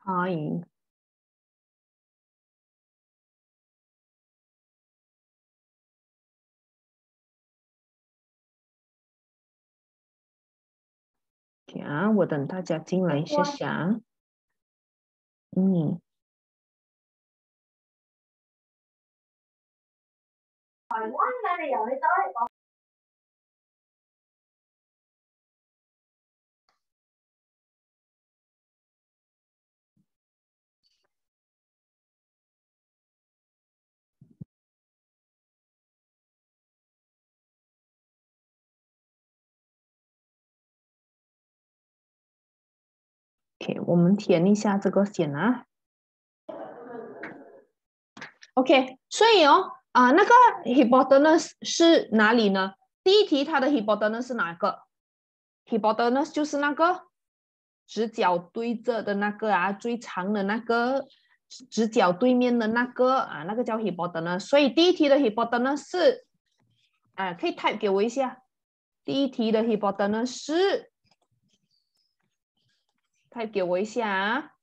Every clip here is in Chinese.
Hi. OK 啊，我等大家进来一下下。嗯，OK，我们填一下这个先啊。OK，所以那个 hypotenuse 是哪里呢？第一题它的 hypotenuse 是哪个？hypotenuse 就是那个直角对着的那个啊，最长的那个直角对面的那个啊，那个叫 hypotenuse。所以第一题的 hypotenuse 是可以 type 给我一下。第一题的 hypotenuse 是type 给我一下啊。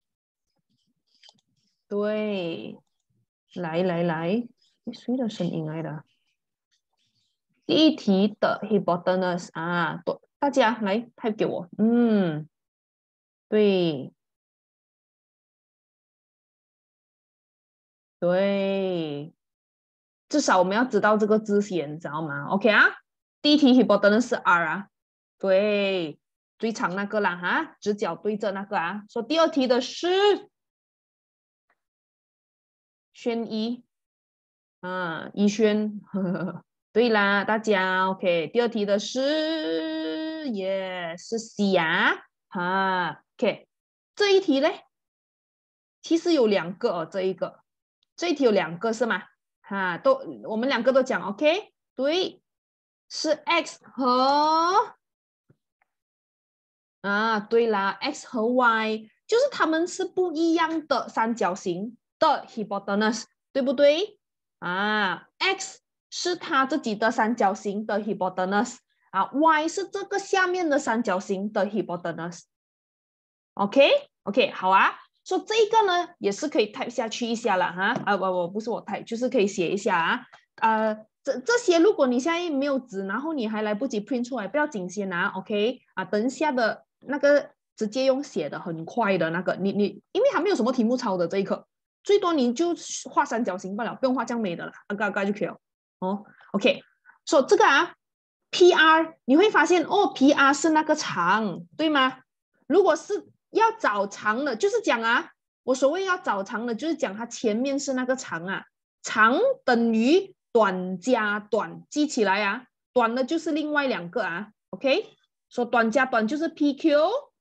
对，来，谁的声音来的？第一题的 hypotenuse 啊，大家来 type 给我。对对，至少我们要知道这个字先，知道吗？OK 啊，第一题 hypotenuse 是 R 啊，对，最长那个啦哈，直角对着那个啊。说第二题的是轩一逸轩，呵呵呵对啦，大家 OK。第二题的是也是 C 啊，OK。这一题呢，其实有两个哦，这一题有两个是吗？我们两个都讲 OK，对，是 X 和对啦，X 和 Y 就是他们是不一样的三角形的 hypotenuse，对不对？X 是它自己的三角形的 hypotenuse Y 是这个下面的三角形的 hypotenuse。OK，好啊。说这个呢也是可以 type 下去一下了哈我不是我 type，就是可以写一下这些如果你现在没有纸，然后你还来不及 print 出来，不要紧先OK 等一下的那个直接用写的很快的那个，你因为还没有什么题目抄的这一课，最多你就画三角形罢了，不用画这样美的了，就可以了OK，说这个PR 你会发现PR 是那个长，对吗？如果是要找长的，就是讲我所谓要找长的，就是讲它前面是那个长长等于短加短，记起来短的就是另外两个OK，说短加短就是 PQ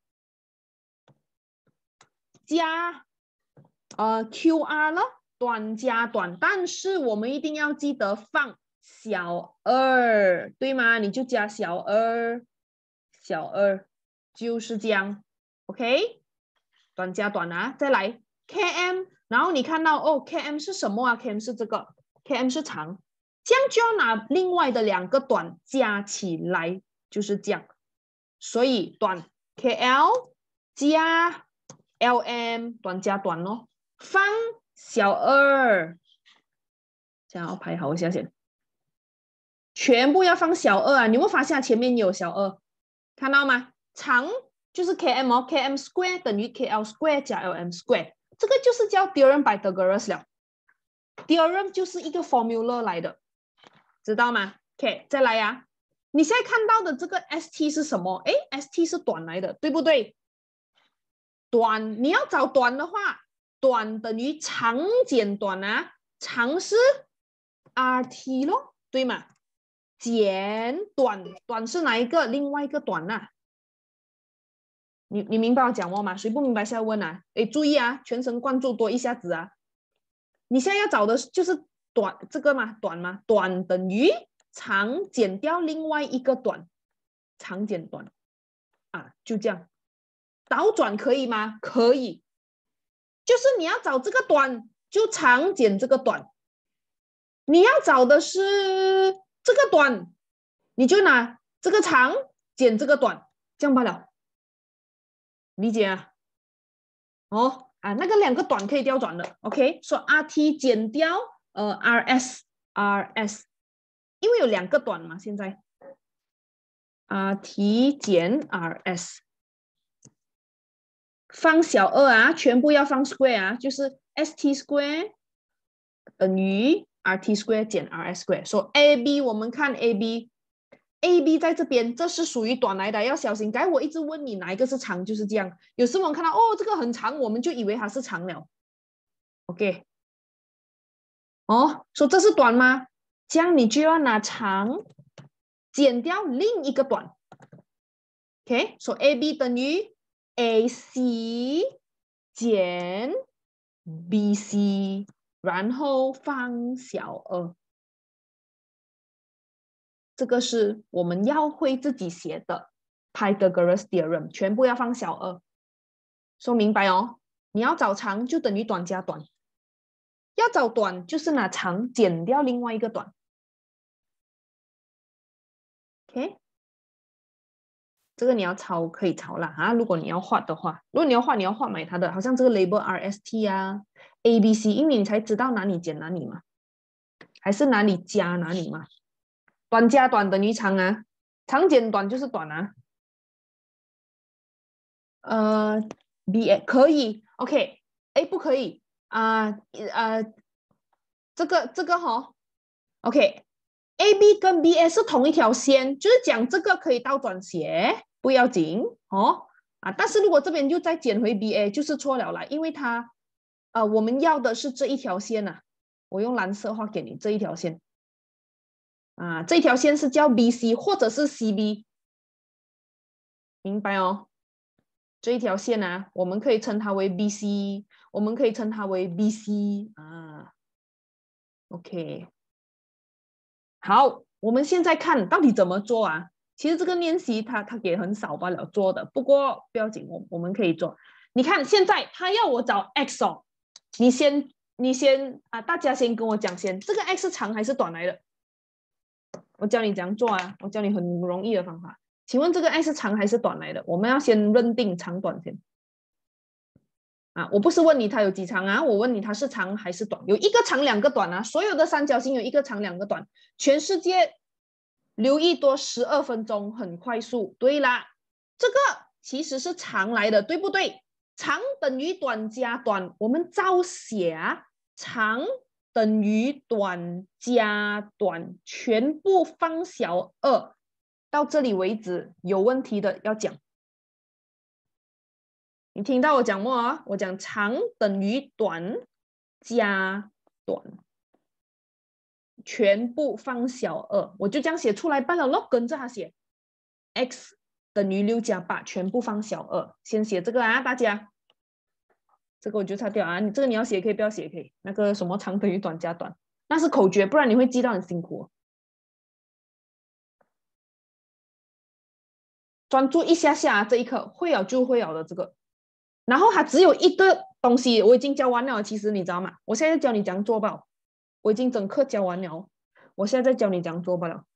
加QR 了，短加短，但是我们一定要记得放小二，对吗？你就加小二就是这样 OK。短加短再来 km， 然后你看到km 是什么km 是这个 km 是长，这样就要拿另外的两个短加起来，就是这样。所以短 kl 加 lm 短加短放小二，这样要排好一下先，全部要放小二你会发现前面有小二，看到吗？长就是 km square 等于 kl square 加 lm square， 这个就是叫 theorem by Pythagoras 了。theorem 就是一个 formula 来的，知道吗 ？OK， 再来你现在看到的这个 st 是什么？st 是短来的，对不对？短，你要找短的话，短等于长减短长是 rt 咯，对吗？减短是哪一个？另外一个短你明白我讲吗？谁不明白现在问注意全神贯注多一下子你现在要找的就是短这个嘛，短嘛，短等于长减掉另外一个短，长减短就这样。倒转可以吗？可以，就是你要找这个短，就长减这个短。你要找的是这个短，你就拿这个长减这个短，这样罢了。理解哦那个两个短可以调转的 ，OK， 说 RT 减掉RS，因为有两个短嘛，现在 RT 减 RS， 方小二全部要放 square就是 ST square 等于 RT square 减 RS square， 说 AB 我们看 AB 在这边，这是属于短来的，要小心。刚才我一直问你哪一个是长，就是这样。有时我们看到这个很长，我们就以为它是长了。OK， 说这是短吗？这样你就要拿长减掉另一个短。OK， 说 AB 等于 AC 减 BC， 然后方小二。这个是我们要会自己写的 Pythagoras theorem， 全部要放小二。说明白哦，你要找长就等于短加短，要找短就是拿长减掉另外一个短。OK， 这个你要抄可以抄啦如果你要画的话，如果你要画买它的，好像这个 label RST ABC， 因为你才知道哪里减哪里嘛，还是哪里加哪里嘛。短加短等于长长减短就是短B 可以 ，OK， 不可以这个OK，AB 跟 BA 是同一条线，就是讲这个可以倒转写，不要紧但是如果这边又再减回 BA 就是错了啦，因为它我们要的是这一条线我用蓝色画给你这一条线这一条线是叫 BC 或者是 CB， 明白哦？这一条线我们可以称它为 BC， 我们可以称它为 BC OK， 好，我们现在看到底怎么做其实这个练习它给很少罢了做的，不过不要紧，我们可以做。你看现在他要我找 x 你先大家先跟我讲先，这个 x 是长还是短来的？我教你怎样做我教你很容易的方法。请问这个 x 是长还是短来的？我们要先认定长短先我不是问你它有几长我问你它是长还是短。有一个长两个短所有的三角形有一个长两个短。全世界留意多12分钟，很快速。对啦，这个其实是长来的，对不对？长等于短加短，我们照写长等于短加短，全部方小二。到这里为止，有问题的要讲。你听到我讲什么我讲长等于短加短，全部方小二，我就这样写出来罢了咯，跟着他写 x 等于6加8，全部方小二。先写这个大家，这个我就擦掉你这个你要写可以，不要写可以。那个什么长等于短加短，那是口诀，不然你会记到很辛苦专注一下下这一课会了就会了的这个。然后它只有一个东西，我已经教完了。其实你知道吗？我现在教你怎样做吧。我已经整课教完了，我现在在教你怎样做吧了，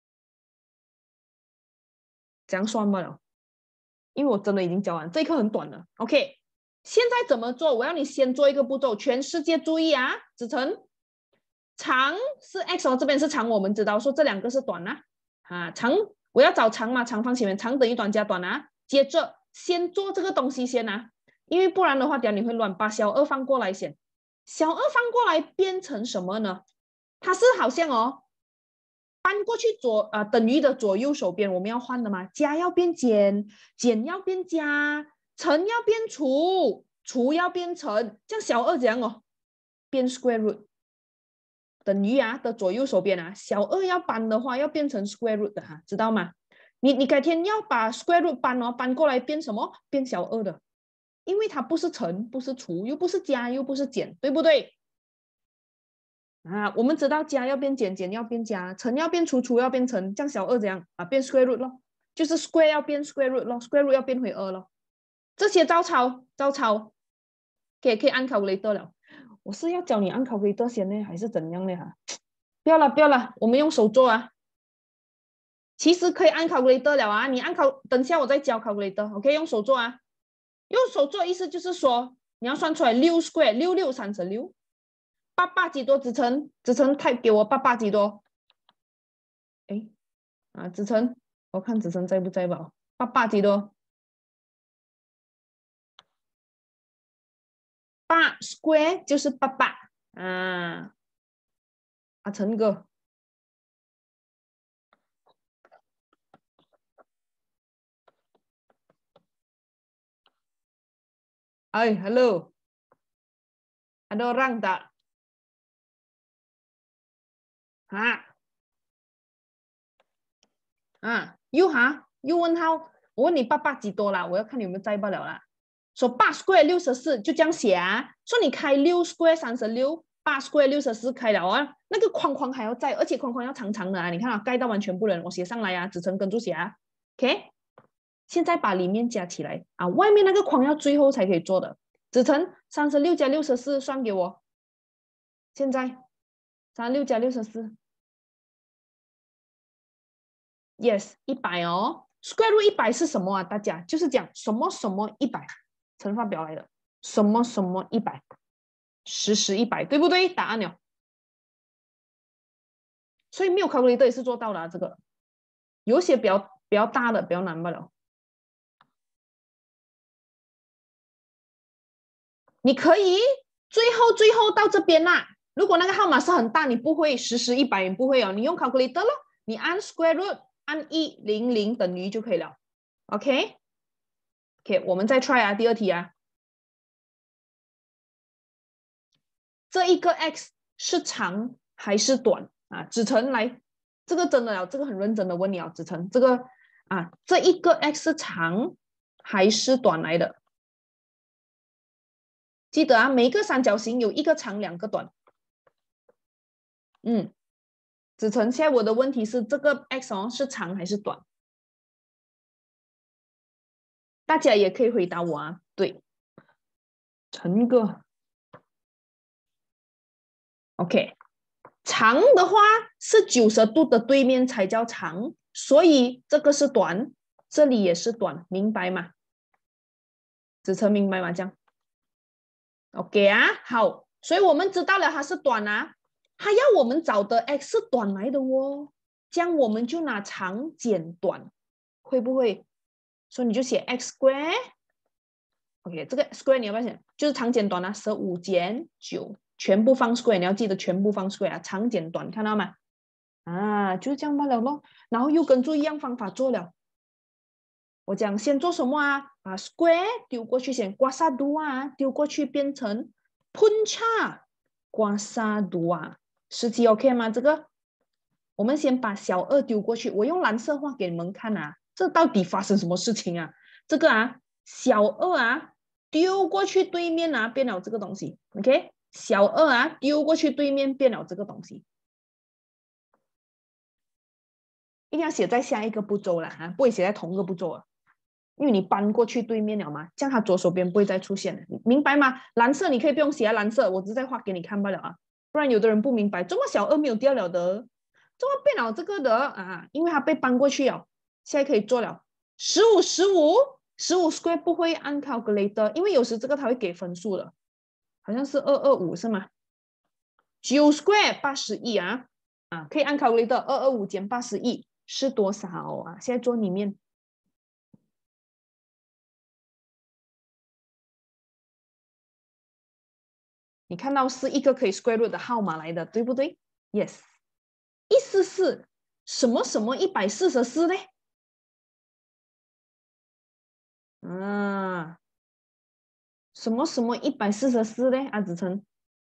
怎样算吧了。因为我真的已经教完，这一课很短了。OK， 现在怎么做？我要你先做一个步骤，全世界注意子晨，长是 x 这边是长，我们知道说这两个是短长我要找长嘛，长放前面，长等于短加短接着先做这个东西先因为不然的话，等下你会乱。把小二放过来先，小二放过来变成什么呢？它是好像搬过去等于的左右手边，我们要换的嘛，加要变减，减要变加，乘要变除，除要变乘，这样小二怎样变 square root， 等于的左右手边小二要搬的话要变成 square root 的知道吗？你改天要把 square root 搬过来变什么？变小二的，因为它不是乘，不是除，又不是加，又不是减，对不对？我们知道加要变减，减要变加，乘要变除，除要变乘，这样小二怎样变 square root 咯，就是 square 要变 square root 咯 ，square root 要变回2咯。这些照抄，可以按 calculator 了。我是要教你按 calculator 先呢，还是怎样呢不要了，我们用手做其实可以按 calculator 了你按等下我再教 calculator，OK，用手做用手做意思就是说你要算出来6 square 6636，八八几多？子晨type 给我八八几多？哎，啊，子晨，我看子晨在不在吧？八八几多？8 square 就是八八啊，啊，陈哥。哎，hello， ada orang tak？ 又问他，我问你爸爸几多啦？我要看你有没有在不了啦。说8 square 64就这样写啊。说你开6 square 36，8 square 64开了啊，那个框框还要在，而且框框要长长的啊。你看啊，盖到完全部人，我写上来啊，子晨跟住写啊。OK， 现在把里面加起来啊，外面那个框要最后才可以做的。子晨36加64算给我。现在36加64。Yes， 100哦。Square root 100是什么啊？大家就是讲什么什么100乘法表来的，什么什么100，实时100，对不对？答案了。所以没有 calculator 也是做到的、啊，这个有些比较大的比较难不了。你可以最后到这边啦。如果那个号码是很大，你不会实时100，你不会哦，你用 calculator 咯，你按 square root， 按100等于就可以了。OK， 我们再 try 啊，第二题啊。这一个 x 是长还是短啊？子晨来，这个真的了，这个很认真的问你啊，子晨，这个啊，这一个 x 是长还是短来的？记得啊，每一个三角形有一个长两个短。子晨，现在我的问题是这个 x 哦是长还是短？大家也可以回答我啊。对，陈哥 ，OK， 长的话是90度的对面才叫长，所以这个是短，这里也是短，明白吗？子晨明白吗？这样 OK 啊，好，所以我们知道了它是短啊，它要我们找的 x 是短来的哦，这样我们就拿长减短，会不会？所以你就写 x square。OK， 这个 square 你要不要写？就是长减短啊，15减9，全部放 square，你要记得全部放 square 啊，长减短，看到吗？啊，就是这样罢了咯。然后又跟住一样方法做了。我讲先做什么啊？把 square 丢过去先，刮痧度啊丢过去变成 puncha 刮痧度啊，17 OK 吗？这个我们先把小2丢过去，我用蓝色画给你们看啊，这到底发生什么事情啊？这个啊，小2啊丢过去对面啊变了这个东西 ，OK？ 小2啊丢过去对面变了这个东西。一定要写在下一个步骤了啊，不会写在同一个步骤啊，因为你搬过去对面了嘛，这样它左手边不会再出现了，明白吗？蓝色你可以不用写蓝色，我只是在画给你看罢了啊，不然有的人不明白，怎么小2没有掉了的，怎么变了这个的啊？因为它被搬过去了，现在可以做了。15 square 不会按 calculator， 因为有时这个它会给分数的，好像是225是吗？9 square 81啊，可以按 calculator， 225减81是多少啊？现在做里面。你看到是一个可以 square root 的号码来的，对不对 ？Yes， 144什么什么144呢？啊，什么什么144呢？啊，子晨，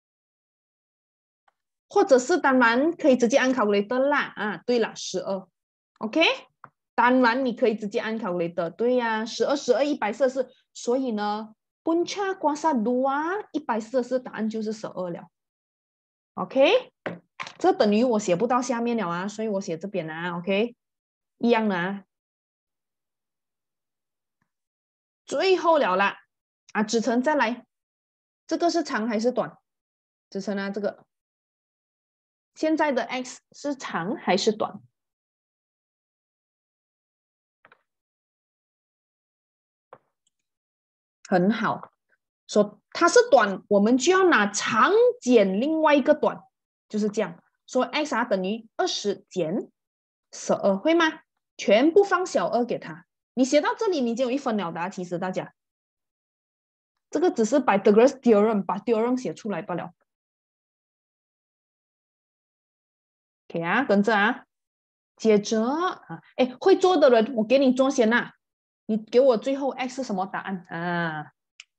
或者是当然可以直接按 calculator 啦。啊，对了，12，OK， 当然你可以直接按 calculator，对呀，12 144，所以呢，punca kuasa 2 144，答案就是12了。OK， 这等于我写不到下面了啊，所以我写这边啊 ，OK， 一样的啊。最后了啦，啊，子晨再来，这个是长还是短？子晨啊，这个现在的 x 是长还是短？很好， 说它是短，我们就要拿长减另外一个短，就是这样。说 x 等于20减12，会吗？全部放小2给他。你写到这里，你就有1分了的。其实大家，这个只是 Pythagoras theorem 把 theorem 写出来罢了。OK 啊，跟着啊。接着啊，哎，会做的人，我给你做先呐。你给我最后 x 是什么答案啊？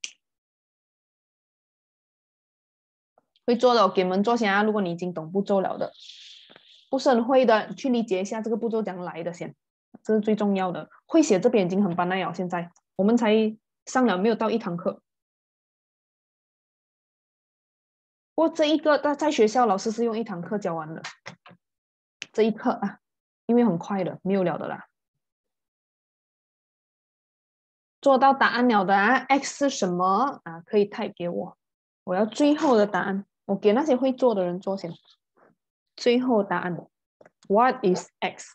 会做的，我给你们做先啊。如果你已经懂步骤了的，不是很会的，去理解一下这个步骤怎样来的先，这是最重要的。会写这边已经很班了，现在我们才上了没有到1堂课。不过这一个在学校老师是用1堂课教完的，这一课啊，因为很快的，没有了的啦。做到答案了的啊 ，x 是什么啊？可以 type 给我，我要最后的答案。我给那些会做的人做先。最后答案 ，What is x？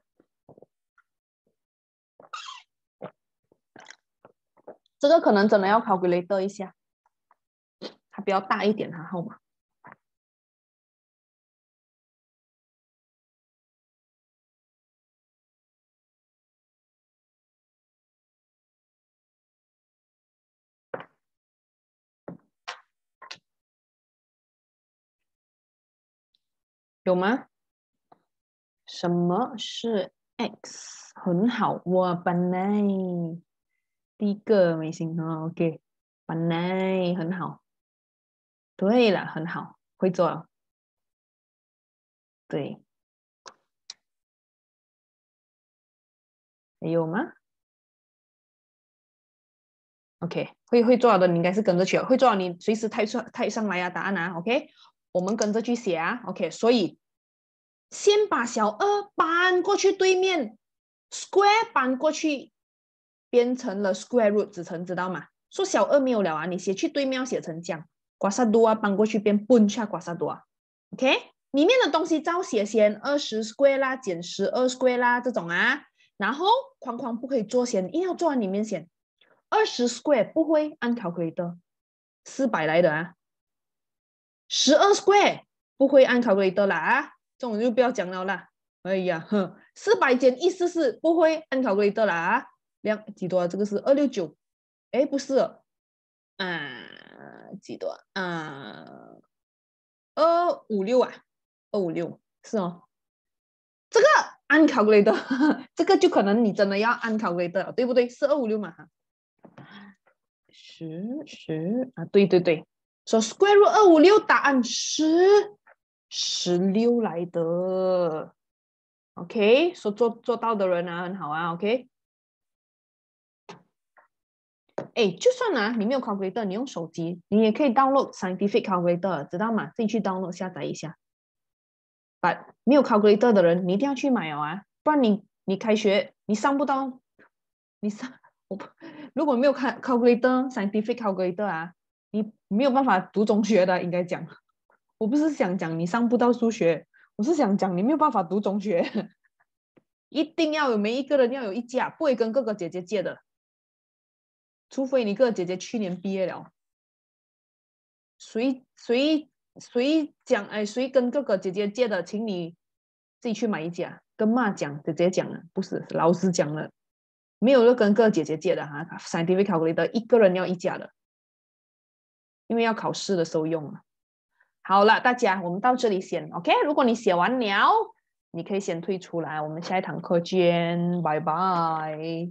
这个可能真的要 calculator 一下，它比较大一点哈号码。有吗？什么是 x？ 很好，我本来第一个没行哦 ，OK， 本来很好。对了，很好，会做了。对，还有吗？OK，会做的你应该是跟着去，会做你随时type上来啊，答案啊，OK，我们跟着去写啊，OK，所以先把小2搬过去对面 ，square 搬过去变成了 square root，子晨知道吗？说小2没有了啊，你写去对面要写成这样，瓜萨多啊搬过去变笨下瓜萨多啊 ，OK，里面的东西照写先，20 square 啦减12 square 啦这种啊，然后框框不可以做先，一定要做完里面先。20 square 不会按 calculator， 400来的啊。12 square 不会按 calculator 啦啊，这种就不要讲了啦。哎呀，哼，400减144不会按 calculator 啦啊。几多啊？这个是269，哎，不是，几多256啊，256是哦。这个按 calculator， 这个就可能你真的要按 calculator， 对不对？是256嘛？10啊，对对对，说 square root 256，答案是16来的。OK，说做到的人啊，很好啊。OK，哎，就算啊，你没有 calculator，你用手机，你也可以 download scientific calculator，知道吗？自己去 download 下载一下。But 没有 calculator 的人，你一定要去买哦啊，不然你开学你上不到，你上我如果没有看 calculator scientific calculator 啊，你没有办法读中学的，应该讲。我不是想讲你上不到数学，我是想讲你没有办法读中学。一定要有，每一个人要有一架，不会跟哥哥姐姐借的，除非你哥哥姐姐去年毕业了。谁讲哎，谁跟哥哥姐姐借的，请你自己去买一架。跟妈讲，姐姐讲了，不是老师讲了，没有人跟哥哥姐姐借的哈。scientific calculator 一个人要一架的，因为要考试的时候用了。好了，大家，我们到这里先 OK。如果你写完了，你可以先退出来，我们下一堂课见，拜拜。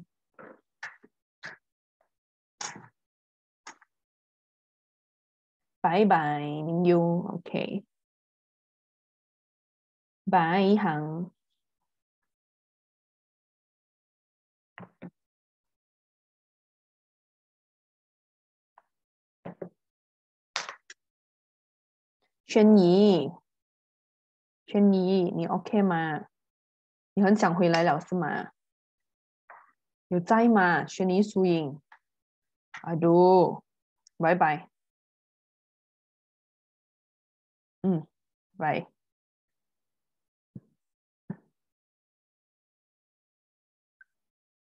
拜拜，明优 OK，拜行。轩怡，轩怡，你 OK 吗？你很想回来了是吗？有在吗？轩怡输赢，阿杜，拜拜。拜。